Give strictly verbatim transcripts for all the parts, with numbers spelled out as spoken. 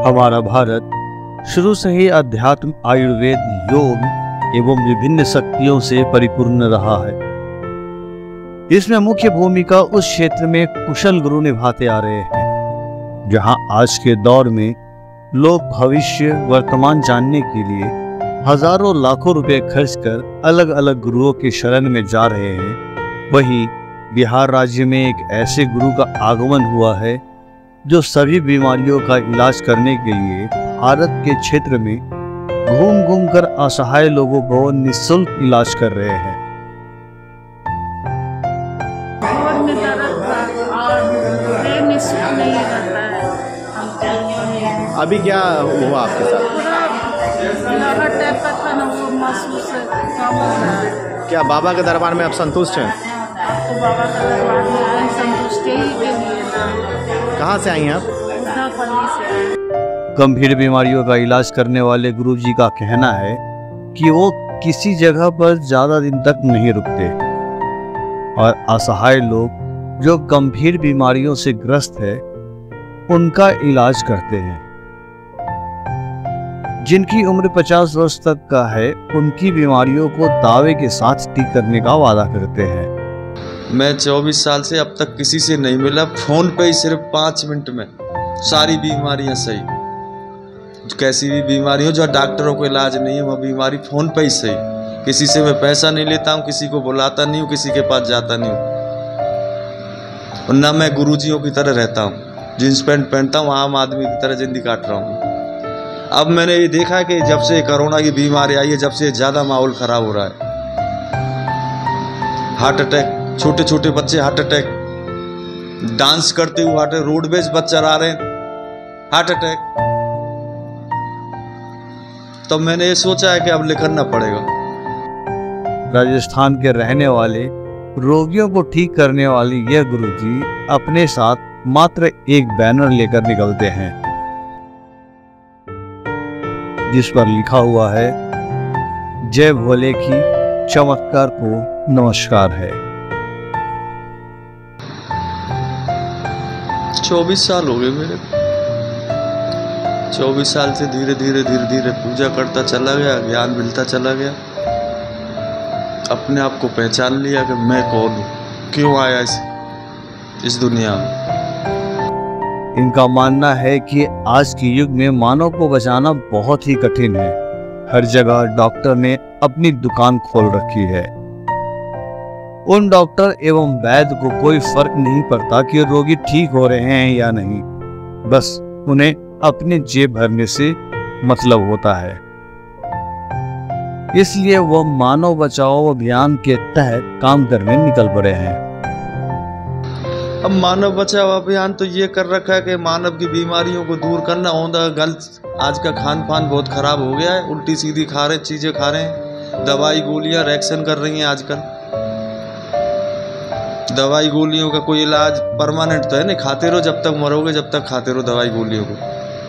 हमारा भारत शुरू से ही अध्यात्म, आयुर्वेद, योग एवं विभिन्न शक्तियों से परिपूर्ण रहा है। इसमें मुख्य भूमिका उस क्षेत्र में कुशल गुरु निभाते आ रहे हैं, जहां आज के दौर में लोग भविष्य वर्तमान जानने के लिए हजारों लाखों रुपए खर्च कर अलग अलग गुरुओं के शरण में जा रहे हैं। वहीं बिहार राज्य में एक ऐसे गुरु का आगमन हुआ है जो सभी बीमारियों का इलाज करने के लिए भारत के क्षेत्र में घूम घूम कर असहाय लोगों को निःशुल्क इलाज कर रहे हैं। में दर्द था और ये निःशुल्क नहीं रहता है। अभी क्या हुआ आपके साथ? पूरा लहर टाइप का था ना, वो महसूस कम हो रहा है। क्या बाबा के दरबार में आप संतुष्ट हैं? तो बाबा के दरबार में आए संतुष्टि ही के लिए ना। कहाँ से आई हैं आप? उद्धापल्ली से आए। गंभीर बीमारियों का इलाज करने वाले गुरुजी का कहना है कि वो किसी जगह पर ज्यादा दिन तक नहीं रुकते और असहाय लोग जो गंभीर बीमारियों से ग्रस्त है उनका इलाज करते हैं। जिनकी उम्र पचास वर्ष तक का है उनकी बीमारियों को दावे के साथ ठीक करने का वादा करते हैं। मैं चौबीस साल से अब तक किसी से नहीं मिला, फोन पे ही सिर्फ पाँच मिनट में सारी बीमारियां सही, कैसी भी बीमारी हो जो डॉक्टरों को इलाज नहीं है वह बीमारी फोन पे ही सही। किसी से मैं पैसा नहीं लेता हूँ, किसी को बुलाता नहीं हूँ, किसी के पास जाता नहीं हूँ, और ना मैं गुरुजियों की तरह रहता हूँ, जींस पैंट पहनता हूँ, आम आदमी की तरह जिंदगी काट रहा हूँ। अब मैंने ये देखा है कि जब से कोरोना की बीमारी आई है जब से ज़्यादा माहौल ख़राब हो रहा है। हार्ट अटैक, छोटे छोटे बच्चे हार्ट अटैक, डांस करते हुए हार्ट, रोडवेज बच्चे आ रहे हैं हार्ट अटैक। तो मैंने ये सोचा है कि अब लिखना पड़ेगा। राजस्थान के रहने वाले रोगियों को ठीक करने वाले यह गुरुजी अपने साथ मात्र एक बैनर लेकर निकलते हैं जिस पर लिखा हुआ है, जय भोले की चमत्कार को नमस्कार है। चौबीस साल हो गए मेरे, चौबीस साल से धीरे धीरे धीरे धीरे पूजा करता चला गया, ज्ञान मिलता चला गया, अपने आप को पहचान लिया कि मैं कौन हूँ, क्यों आया इस इस दुनिया में। इनका मानना है कि आज के युग में मानव को बचाना बहुत ही कठिन है। हर जगह डॉक्टर ने अपनी दुकान खोल रखी है। उन डॉक्टर एवं वैद्य को कोई फर्क नहीं पड़ता कि रोगी ठीक हो रहे हैं या नहीं, बस उन्हें अपने जेब भरने से मतलब होता है। इसलिए वो मानव बचाओ अभियान के तहत काम करने निकल पड़े हैं। अब मानव बचाओ अभियान तो ये कर रखा है कि मानव की बीमारियों को दूर करना होता। गलत आज का खान पान बहुत खराब हो गया है, उल्टी सीधी खा रहे चीजें खा रहे हैं, दवाई गोलियां रिएक्शन कर रही हैं आजकल। दवाई गोलियों का कोई इलाज परमानेंट तो है नहीं, खाते रहो जब तक मरोगे, जब तक खाते रहो दवाई गोलियों को।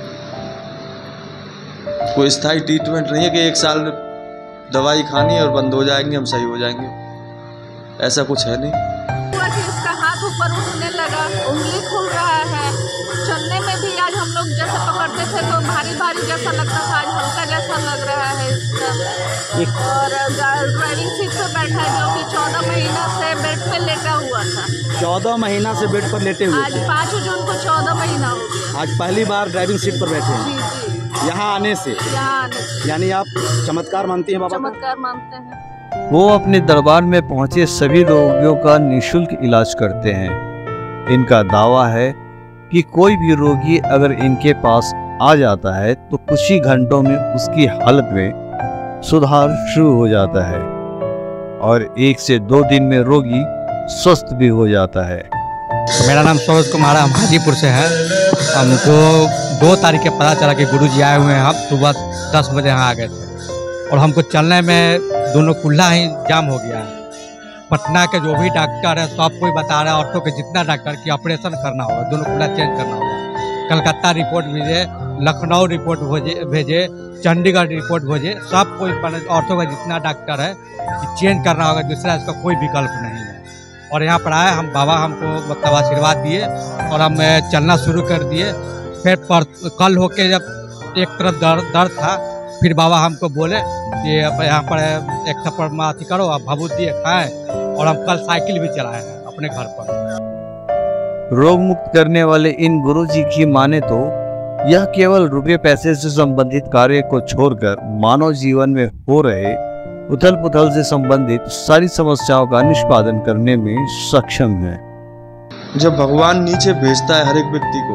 कोई स्थायी ट्रीटमेंट नहीं है कि एक साल दवाई खानी है और बंद हो जाएंगे, हम सही हो जाएंगे, ऐसा कुछ है नहीं। इसका हाथ ऊपर उठने लगा, उंगली खुल रहा है, चलने में भी आज हम लोग जैसे पकड़ते थे तो भारी भारी जैसा लगता था, आज हल्का जैसा लग रहा है इसका। और ड्राइविंग सीट पे बैठा है जो कि चौदह महीना से बेड पे लेटा हुआ था। चौदह महीना से बेड पर लेटे हुए आज पाँच जून को चौदह महीना हो गया। आज पहली बार ड्राइविंग सीट पर बैठे हैं। जी जी, यहाँ आने से यहाँ आने से यानी आप चमत्कार मानती हैं बाबा? चमत्कार मानते हैं। वो अपने दरबार में पहुंचे सभी रोगियों का निःशुल्क इलाज करते हैं। इनका दावा है कि कोई भी रोगी अगर इनके पास आ जाता है तो कुछ ही घंटों में उसकी हालत में सुधार शुरू हो जाता है और एक से दो दिन में रोगी स्वस्थ भी हो जाता है। मेरा नाम सरोज कुमार है, हम हाजीपुर से हैं। हमको दो तारीख के पता चला कि गुरुजी आए हुए हैं। हम सुबह दस बजे यहाँ आ गए थे और हमको चलने में दोनों कुल्ला ही जाम हो गया है। पटना के जो भी डॉक्टर है सब कोई बता रहा है, औरतों के जितना डॉक्टर की ऑपरेशन करना होगा, दोनों कुल्ला चेंज करना होगा। कलकत्ता रिपोर्ट भेजे, लखनऊ रिपोर्ट भेजे भेजे चंडीगढ़ रिपोर्ट भेजे, सब कोई औरतों का जितना डॉक्टर है चेंज करना होगा, दूसरा इसका कोई विकल्प नहीं है। और यहाँ पर आए हम, बाबा हमको मतलब आशीर्वाद दिए और हम चलना शुरू कर दिए। फिर पर कल होके जब एक तरफ दर्द दर्द था, फिर बाबा हमको बोले कि अब यहाँ पर एक थप्पड़ माथी करो, आप भाबूत दिए खाएं, और हम कल साइकिल भी चलाए हैं अपने घर पर। रोग मुक्त करने वाले इन गुरुजी की माने तो यह केवल रुपये पैसे से संबंधित कार्य को छोड़कर मानव जीवन में हो रहे उथल पुथल से संबंधित सारी समस्याओं का निष्पादन करने में सक्षम है। जब भगवान नीचे भेजता है हर एक व्यक्ति को,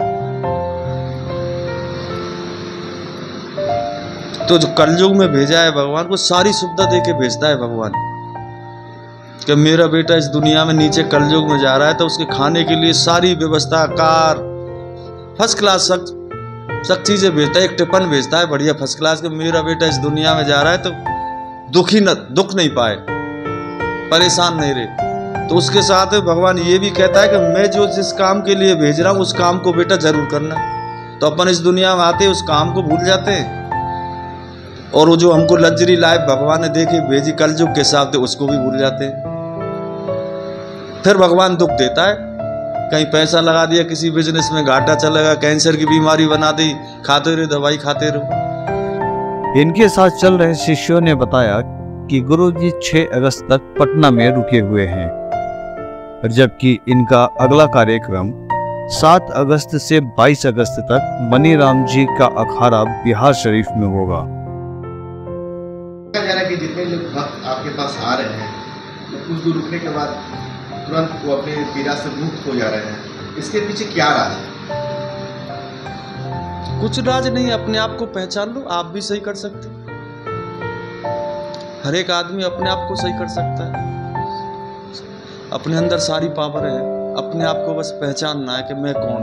तो जो कलयुग में भेजा है भगवान को सारी सुविधा देके भेजता है भगवान कि मेरा बेटा इस दुनिया में नीचे कलयुग में जा रहा है, तो उसके खाने के लिए सारी व्यवस्था, कार फर्स्ट क्लास सब सब चीजें भेजता है। एक टिफिन भेजता है बढ़िया फर्स्ट क्लास के, मेरा बेटा इस दुनिया में जा रहा है तो दुखी न दुख नहीं पाए, परेशान नहीं रहे। तो उसके साथ भगवान ये भी कहता है कि मैं जो जिस काम के लिए भेज रहा हूँ उस काम को बेटा जरूर करना। तो अपन इस दुनिया में आते उस काम को भूल जाते हैं, और वो जो हमको लग्जरी लाइफ भगवान ने देखी भेजी कलयुग के हिसाब से उसको भी भूल जाते हैं। फिर भगवान दुख देता है, कहीं पैसा लगा दिया किसी बिजनेस में, घाटा चलेगा, कैंसर की बीमारी बना दी, खाते रहो दवाई खाते रहो। इनके साथ चल रहे शिष्यों ने बताया कि गुरुजी छह अगस्त तक पटना में रुके हुए हैं, जबकि इनका अगला कार्यक्रम सात अगस्त से बाईस अगस्त तक मनीराम जी का अखाड़ा बिहार शरीफ में होगा। कहा जा रहा है कि जितने लोग भक्त आपके पास आ रहे हैं तो कुछ दूर रुकने के बाद तुरंत वो अपने पीड़ा से मुक्त हो जा रहे हैं, इसके पीछे क्या राज है? कुछ राज नहीं, अपने आप को पहचान लो, आप भी सही कर सकते। हर एक आदमी अपने आप को सही कर सकता है, अपने अंदर सारी पावर है, अपने आप को बस पहचानना है कि मैं कौन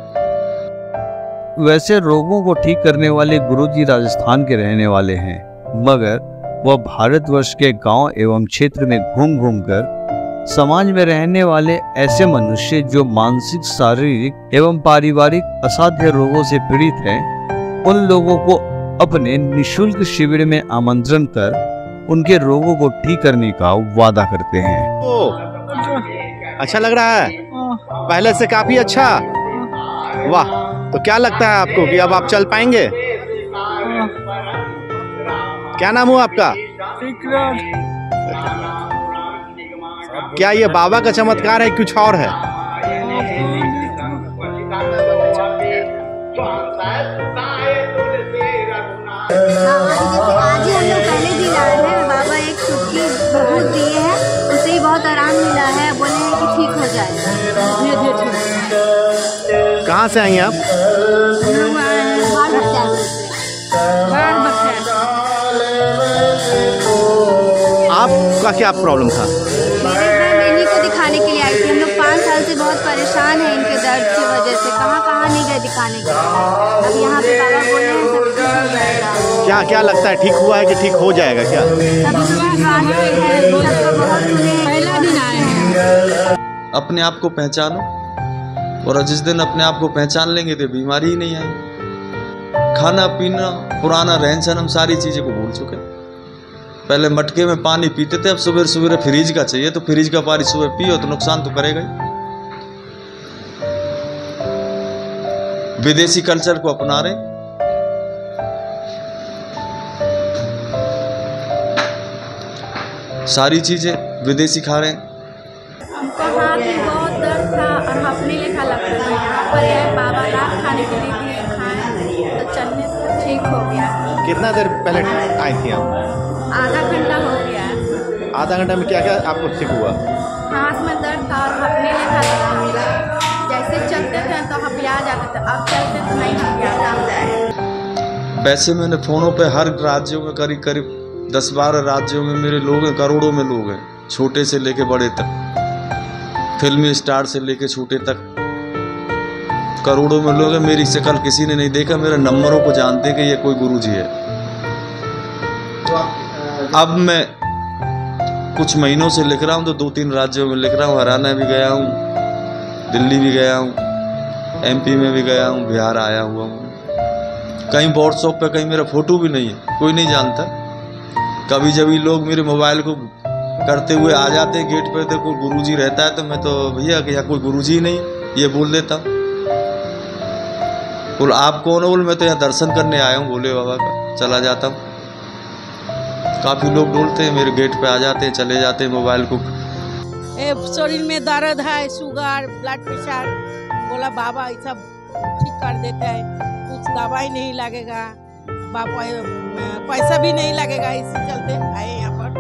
हूँ। वैसे रोगों को ठीक करने वाले गुरुजी राजस्थान के रहने वाले हैं, मगर वह भारतवर्ष के गांव एवं क्षेत्र में घूम घूम कर समाज में रहने वाले ऐसे मनुष्य जो मानसिक, शारीरिक एवं पारिवारिक असाध्य रोगों से पीड़ित हैं, उन लोगों को अपने निशुल्क शिविर में आमंत्रण कर उनके रोगों को ठीक करने का वादा करते हैं। ओ, अच्छा लग रहा है, पहले से काफी अच्छा। वाह, तो क्या लगता है आपको कि अब आप चल पाएंगे? क्या नाम हुआ आपका? क्या ये बाबा का चमत्कार है, कुछ और है? आज ही हम लोग पहले दिन आए हैं, बाबा एक चुटकी भभूत दिए हैं, उससे ही बहुत आराम मिला है, बोले हैं कि ठीक हो जाएगा, धीरे धीरे ठीक हो जाएगा। कहाँ से आई आप? हम लोग बाढ़ बख्तियार से। बाढ़ बख्तियार। आपका क्या प्रॉब्लम था? मैं इन्हीं को दिखाने के लिए आई थी। हम लोग पाँच साल से बहुत परेशान हैं इनके दर्द की वजह से, कहाँ कहाँ नहीं गए दिखाने के लिए। अब यहाँ पे बाबा बोले हैं सब ठीक हो जाएगा। क्या क्या लगता है, ठीक हुआ है कि ठीक हो जाएगा? क्या सब विश्वास पे है, सबका बहुत सुने हैं, पहला दिन आए हैं। अपने आप को पहचानो, और जिस दिन अपने आप को पहचान लेंगे तो बीमारी ही नहीं आएगी। खाना पीना, पुराना रहन सहन, हम सारी चीजें को भूल चुके। पहले मटके में पानी पीते थे, अब सुबह सुबह फ्रिज का चाहिए, तो फ्रिज का पानी सुबह पियो तो नुकसान तो करेगा ही। विदेशी कल्चर को अपना रहे, सारी चीजें विदेशी खा रहे हैं। हमको हाथ में बहुत दर्द था और अपने लेखा लगता था। यहाँ पर यह बाबा रात खाने के लिए दिए, खाए तो चलने से ठीक हो गया। कितना देर पहले आई थी आप? आधा घंटा हो गया। आधा घंटा में क्या क्या आपको ठीक हुआ? हाथ में दर्द था और हपने लेखा लगता था। जैसे चलते थे तो हपिया जाते थे, अब चलते तो नहीं हपियाता। वैसे मैंने फोनों पे हर राज्यों में करीब करीब दस बारह राज्यों में मेरे लोग हैं, करोड़ों में लोग हैं, छोटे से लेके बड़े तक, फिल्मी स्टार से लेके छोटे तक, करोड़ों में लोग हैं। मेरी शक्ल किसी ने नहीं देखा, मेरे नंबरों को जानते कि ये कोई गुरुजी है। अब मैं कुछ महीनों से लिख रहा हूँ, तो दो तीन राज्यों में लिख रहा हूँ। हरियाणा भी गया हूँ, दिल्ली भी गया हूँ, एमपी में भी गया हूँ, बिहार आया हुआ हूँ। कहीं व्हाट्सएप पे कहीं मेरा फोटो भी नहीं है, कोई नहीं जानता। कभी जब लोग मेरे मोबाइल को करते हुए आ जाते हैं गेट पे, तो कोई गुरुजी रहता है, तो मैं तो भैया कि यहाँ कोई गुरुजी नहीं, ये बोल देता हूँ। बोल आप कौन हो? बोल मैं तो यहाँ दर्शन करने आया हूँ भोले बाबा का, चला जाता हूँ। काफ़ी लोग बोलते हैं, मेरे गेट पे आ जाते हैं, चले जाते हैं मोबाइल को। ए, शरीर में दर्द है, शुगर, ब्लड प्रेशर, बोला बाबा ये सब ठीक कर देता है, कुछ दवाई नहीं लगेगा, बाबा पैसा भी नहीं लगेगा, इसी चलते आए यहाँ पर।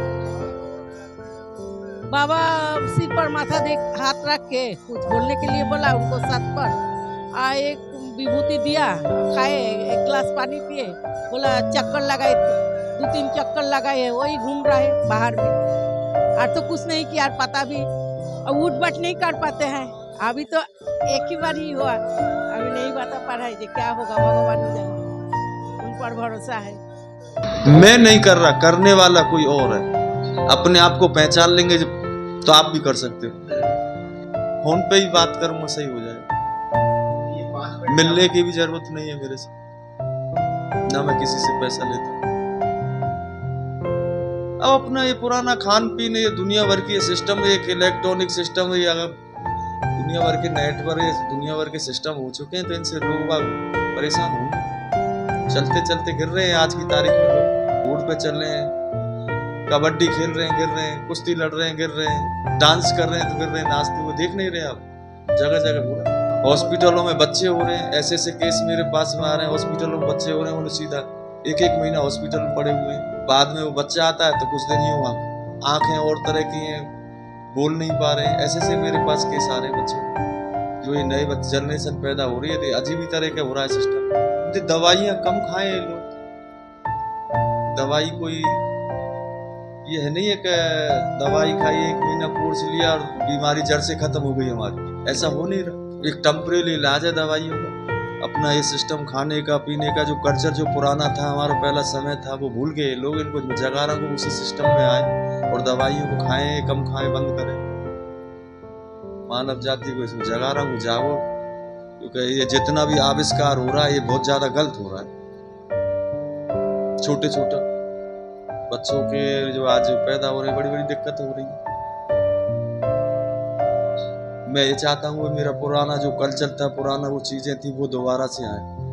बाबा सिर पर माथा देख हाथ रख के कुछ बोलने के लिए बोला उनको साथ पर आ एक विभूति दिया, खाए, एक गिलास पानी पिए, बोला चक्कर लगाए, दो तीन चक्कर लगाए, वही घूम रहा है बाहर में, और तो कुछ नहीं किया, पता भी अब उठ बैठ नहीं कर पाते हैं। अभी तो एक ही बार ही हुआ, अभी नहीं बता पा रहा है कि क्या होगा, भगवान जाने, उन पर भरोसा है। मैं नहीं कर रहा, करने वाला कोई और है। अपने आप को पहचान लेंगे तो आप भी कर सकते हो। फोन पे ही बात करूंगा, सही हो जाएगा। मिलने की भी जरूरत नहीं है मेरे से, ना मैं किसी से पैसा लेता। अब अपना ये पुराना खान पीन, ये दुनिया भर की सिस्टम है, एक इलेक्ट्रॉनिक सिस्टम है, अगर दुनिया भर के नेटवर्क, दुनिया भर के सिस्टम हो चुके हैं, तो इनसे लोग परेशान होंगे। चलते चलते गिर रहे हैं आज की तारीख में लोग, रोड पे चल रहे हैं, कबड्डी खेल रहे हैं गिर रहे हैं, कुश्ती लड़ रहे हैं गिर रहे हैं, डांस कर रहे हैं तो गिर रहे हैं, नाचते हुए देख नहीं रहे आप, जगह जगह हो रहा है। हॉस्पिटलों में बच्चे हो रहे हैं, ऐसे ऐसे केस मेरे पास में आ रहे हैं, हॉस्पिटलों में बच्चे हो रहे हैं, उन्हें सीधा एक एक महीना हॉस्पिटल में पड़े हुए हैं। बाद में वो बच्चा आता है तो कुछ दिन ही हुआ, आंखें और तरह की हैं, बोल नहीं पा रहे हैं, ऐसे ऐसे मेरे पास केस आ रहे हैं बच्चे। जो ये नए जनरेशन पैदा हो रही है, तो अजीब ही तरह का हो रहा है सिस्टम। तो दवाइयाँ कम खाएं लोग, दवाई कोई ये है नहीं है कि दवाई खाई एक महीना कोर्स लिया और बीमारी जड़ से खत्म हो गई हमारी, ऐसा हो नहीं रहा। एक टेम्परेरी इलाज है दवाइयों का। अपना ये सिस्टम खाने का पीने का जो कल्चर जो पुराना था, हमारा पहला समय था, वो भूल गए लोग। इनको जगा रहा को उसी सिस्टम में आए और दवाइयों को खाएं, कम खाएं, बंद करें। मानव जाति को इसमें जगा रहा हूँ, जागो, क्योंकि ये जितना भी आविष्कार हो रहा है ये बहुत ज्यादा गलत हो रहा है। छोटे छोटे बच्चों के जो आज पैदा हो रहे हैं, बड़ी बड़ी दिक्कत हो रही है। मैं ये चाहता हूँ मेरा पुराना जो कल्चर था, पुराना वो चीजें थी, वो दोबारा से आए।